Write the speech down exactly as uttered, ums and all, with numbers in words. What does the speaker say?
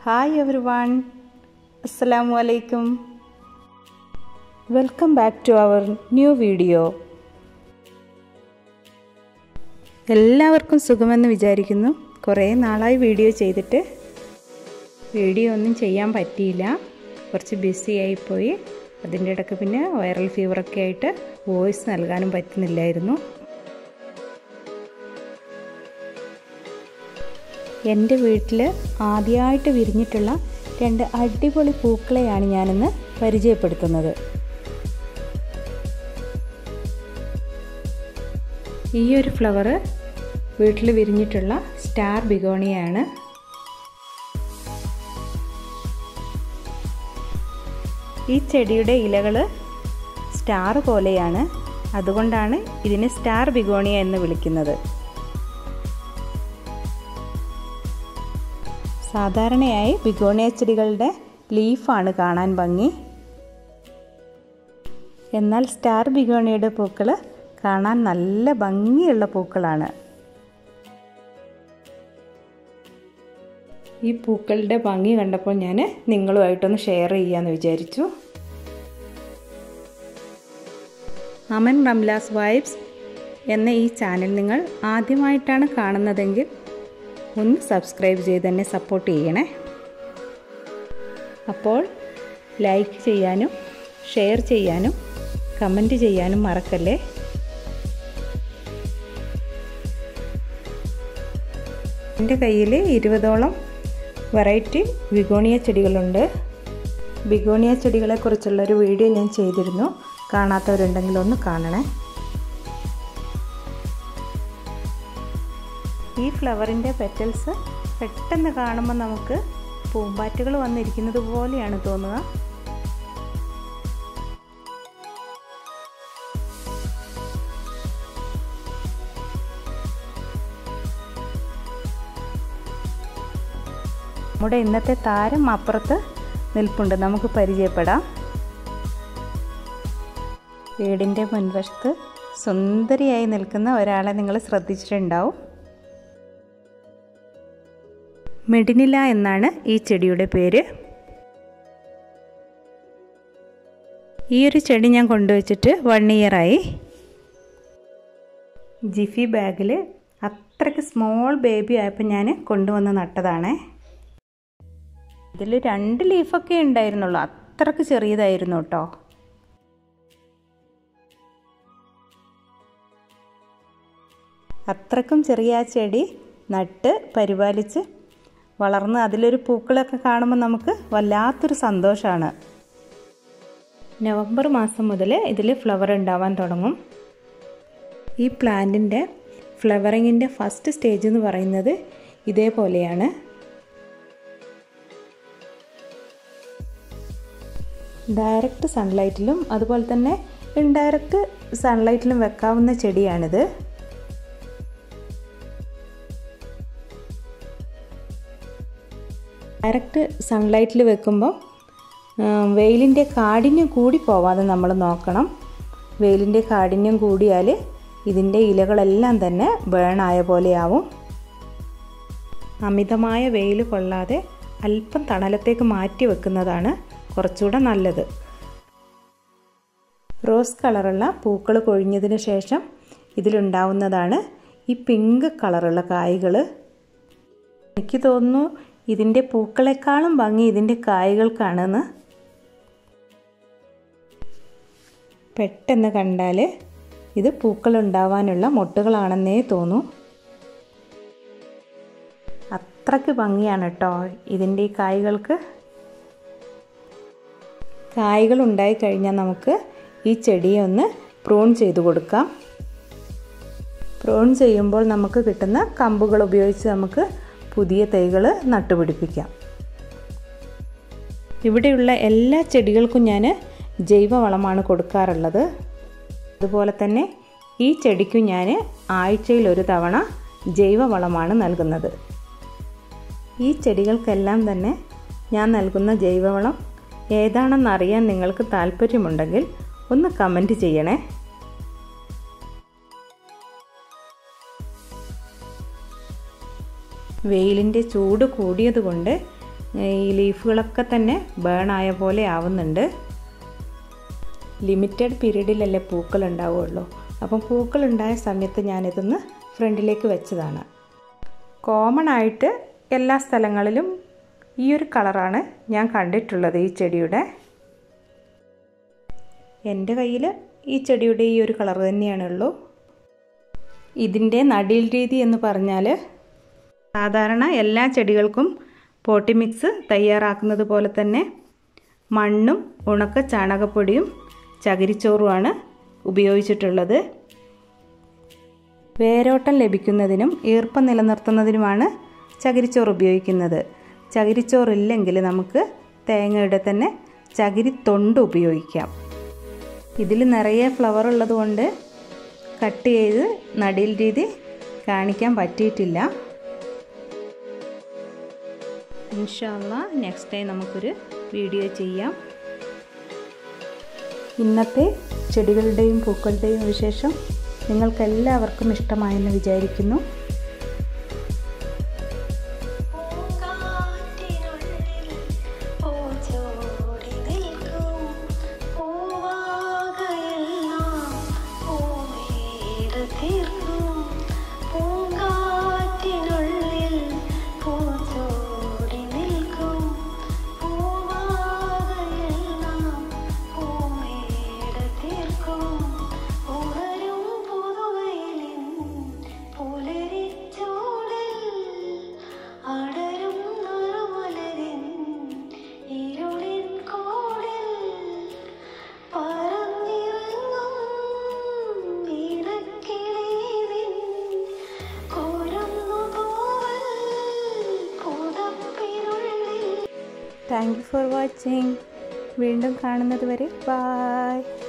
Hi everyone, Assalamu alaikum. Welcome back to our new video. എല്ലാവർക്കും സുഖമെന്ന് വിചാരിക്കുന്നു. കുറേ നാളായി വീഡിയോ ചെയ്തിട്ട് വീഡിയോ ഒന്നും ചെയ്യാൻ പറ്റിയില്ല. കുറച്ച് ബിസി ആയിപ്പോയി. അതിൻ്റെ ഇടയ്ക്ക് പിന്നെ വൈറൽ ഫീവറൊക്കെ ആയിട്ട് വോയിസ് നൽകാനും പറ്റുന്നില്ലായിരുന്നു. എൻ്റെ വീട്ടിൽ ആദ്യമായിട്ട് വിരിഞ്ഞിട്ടുള്ള രണ്ട് അടിപൊളി പൂക്കളെയാണ് ഞാനിന്ന് പരിചയപ്പെടുത്തുന്നത്. ഈ ഒരു ഫ്ലവർ വീട്ടിൽ വിരിഞ്ഞിട്ടുള്ള സ്റ്റാർ ബിഗോണിയാണ്. ഈ ചെടിയുടെ ഇലകൾ സ്റ്റാർ പോലെയാണ്, അതുകൊണ്ടാണ് ഇതിനെ സ്റ്റാർ ബിഗോണിയ എന്ന് വിളിക്കുന്നത്. സാധാരണയായി ബിഗോണിയ ചെടികളുടെ ലീഫാണ് കാണാൻ ഭംഗി. എന്നാൽ സ്റ്റാർ ബിഗോണിയയുടെ പൂക്കൾ കാണാൻ നല്ല ഭംഗിയുള്ള പൂക്കളാണ്. ഈ പൂക്കളുടെ ഭംഗി കണ്ടപ്പോൾ ഞാൻ നിങ്ങളുമായിട്ടൊന്ന് ഷെയർ ചെയ്യാമെന്ന് വിചാരിച്ചു. അമൻ റംലാസ് വൈബ്സ് എന്ന ഈ ചാനൽ നിങ്ങൾ ആദ്യമായിട്ടാണ് കാണുന്നതെങ്കിൽ ഒന്ന് സബ്സ്ക്രൈബ് ചെയ്ത് തന്നെ സപ്പോർട്ട് ചെയ്യണേ. അപ്പോൾ ലൈക്ക് ചെയ്യാനും ഷെയർ ചെയ്യാനും കമൻറ്റ് ചെയ്യാനും മറക്കല്ലേ. എൻ്റെ കയ്യിൽ ഇരുപതോളം വെറൈറ്റി ബിഗോണിയ ചെടികളുണ്ട്. ബിഗോണിയ ചെടികളെക്കുറിച്ചുള്ളൊരു വീഡിയോ ഞാൻ ചെയ്തിരുന്നു. കാണാത്തവരുണ്ടെങ്കിൽ ഒന്ന് കാണണേ. ഈ ഫ്ലവറിൻ്റെ പെറ്റൽസ് പെട്ടെന്ന് കാണുമ്പോൾ നമുക്ക് പൂമ്പാറ്റകൾ വന്നിരിക്കുന്നത് പോലെയാണ് തോന്നുക. നമ്മുടെ ഇന്നത്തെ താരം അപ്പുറത്ത് നിൽപ്പുണ്ട്, നമുക്ക് പരിചയപ്പെടാം. വീടിൻ്റെ മുൻവശത്ത് സുന്ദരിയായി നിൽക്കുന്ന ഒരാളെ നിങ്ങൾ ശ്രദ്ധിച്ചിട്ടുണ്ടാവും. മെഡിനില്ല എന്നാണ് ഈ ചെടിയുടെ പേര്. ഈ ഒരു ചെടി ഞാൻ കൊണ്ടുവച്ചിട്ട് വൺ ഇയറായി. ജിഫി ബാഗിൽ അത്രയ്ക്ക് സ്മോൾ ബേബി ആയപ്പോൾ ഞാൻ കൊണ്ടുവന്ന് നട്ടതാണ്. ഇതിൽ രണ്ട് ലീഫൊക്കെ ഉണ്ടായിരുന്നുള്ളൂ, അത്രയ്ക്ക് ചെറിയതായിരുന്നു കേട്ടോ. അത്രയ്ക്കും ചെറിയ ആ ചെടി നട്ട് പരിപാലിച്ച് വളർന്ന് അതിലൊരു പൂക്കളൊക്കെ കാണുമ്പോൾ നമുക്ക് വല്ലാത്തൊരു സന്തോഷമാണ്. നവംബർ മാസം മുതൽ ഇതിൽ ഫ്ലവർ ഉണ്ടാവാൻ തുടങ്ങും. ഈ പ്ലാന്റിൻ്റെ ഫ്ലവറിങ്ങിൻ്റെ ഫസ്റ്റ് സ്റ്റേജ് എന്ന് പറയുന്നത് ഇതേപോലെയാണ്. ഡയറക്റ്റ് സൺലൈറ്റിലും അതുപോലെ തന്നെ ഇൻഡയറക്റ്റ് സൺലൈറ്റിലും വെക്കാവുന്ന ചെടിയാണിത്. ഡയറക്റ്റ് സൺലൈറ്റിൽ വെക്കുമ്പോൾ വെയിലിൻ്റെ കാഠിന്യം കൂടി പോവാതെ നമ്മൾ നോക്കണം. വെയിലിൻ്റെ കാഠിന്യം കൂടിയാൽ ഇതിൻ്റെ ഇലകളെല്ലാം തന്നെ ബേണായ പോലെയാവും. അമിതമായ വെയിൽ കൊള്ളാതെ അല്പം തണലത്തേക്ക് മാറ്റി വെക്കുന്നതാണ് കുറച്ചുകൂടെ നല്ലത്. റോസ് കളറുള്ള പൂക്കൾ കൊഴിഞ്ഞതിന് ശേഷം ഇതിലുണ്ടാവുന്നതാണ് ഈ പിങ്ക് കളറുള്ള കായ്കൾ. എനിക്ക് തോന്നുന്നു ഇതിൻ്റെ പൂക്കളെക്കാളും ഭംഗി ഇതിൻ്റെ കായ്കൾക്കാണെന്ന്. പെട്ടെന്ന് കണ്ടാൽ ഇത് പൂക്കളുണ്ടാവാനുള്ള മൊട്ടുകളാണെന്നേ തോന്നൂ. അത്രയ്ക്ക് ഭംഗിയാണ് കേട്ടോ ഇതിൻ്റെ ഈ കായ്കൾക്ക്. കായ്കൾ ഉണ്ടായിക്കഴിഞ്ഞാൽ നമുക്ക് ഈ ചെടിയെ ഒന്ന് പ്രൂൺ ചെയ്ത് കൊടുക്കാം. പ്രൂൺ ചെയ്യുമ്പോൾ നമുക്ക് കിട്ടുന്ന കമ്പുകൾ ഉപയോഗിച്ച് നമുക്ക് പുതിയ തൈകൾ നട്ടുപിടിപ്പിക്കാം. ഇവിടെയുള്ള എല്ലാ ചെടികൾക്കും ഞാൻ ജൈവവളമാണ് കൊടുക്കാറുള്ളത്. അതുപോലെ തന്നെ ഈ ചെടിക്കും ഞാൻ ആഴ്ചയിൽ ഒരു തവണ ജൈവവളമാണ് നൽകുന്നത്. ഈ ചെടികൾക്കെല്ലാം തന്നെ ഞാൻ നൽകുന്ന ജൈവവളം ഏതാണെന്നറിയാൻ നിങ്ങൾക്ക് താല്പര്യമുണ്ടെങ്കിൽ ഒന്ന് കമൻറ്റ് ചെയ്യണേ. വെയിലിൻ്റെ ചൂട് കൂടിയതുകൊണ്ട് ഈ ലീഫുകളൊക്കെ തന്നെ ബേൺ ആയ പോലെ ആവുന്നുണ്ട്. ലിമിറ്റഡ് പീരീഡിലല്ലേ പൂക്കൾ ഉണ്ടാവുകയുള്ളൂ. അപ്പം പൂക്കൾ ഉണ്ടായ സമയത്ത് ഞാനിതൊന്ന് ഫ്രണ്ടിലേക്ക് വെച്ചതാണ്. കോമൺ ആയിട്ട് എല്ലാ സ്ഥലങ്ങളിലും ഈ ഒരു കളറാണ് ഞാൻ കണ്ടിട്ടുള്ളത് ഈ ചെടിയുടെ. എൻ്റെ കയ്യിൽ ഈ ചെടിയുടെ ഈ ഒരു കളർ തന്നെയാണുള്ളൂ. ഇതിൻ്റെ നടീൽ രീതി എന്ന് പറഞ്ഞാൽ സാധാരണ എല്ലാ ചെടികൾക്കും പോട്ടി മിക്സ് തയ്യാറാക്കുന്നത് പോലെ തന്നെ മണ്ണും ഉണക്ക ചാണകപ്പൊടിയും ചകിരിച്ചോറുമാണ് ഉപയോഗിച്ചിട്ടുള്ളത്. വേരോട്ടം ലഭിക്കുന്നതിനും ഈർപ്പം നിലനിർത്തുന്നതിനുമാണ് ചകിരിച്ചോറ് ഉപയോഗിക്കുന്നത്. ചകിരിച്ചോറില്ലെങ്കിൽ നമുക്ക് തേങ്ങയുടെ തന്നെ ചകിരിത്തൊണ്ട് ഉപയോഗിക്കാം. ഇതിൽ നിറയെ ഫ്ലവർ ഉള്ളതുകൊണ്ട് കട്ട് ചെയ്ത് നടീൽ രീതി കാണിക്കാൻ പറ്റിയിട്ടില്ല. ഇൻഷാ അല്ലാഹ് നെക്സ്റ്റ് ടൈം നമുക്കൊരു വീഡിയോ ചെയ്യാം. ഇന്നത്തെ ചെടികളുടെയും പൂക്കളുടെയും വിശേഷം നിങ്ങൾക്കെല്ലാവർക്കും ഇഷ്ടമായെന്ന് വിചാരിക്കുന്നു. Thank you for watching. വീണ്ടും കാണുന്നത് വരെ ബൈ.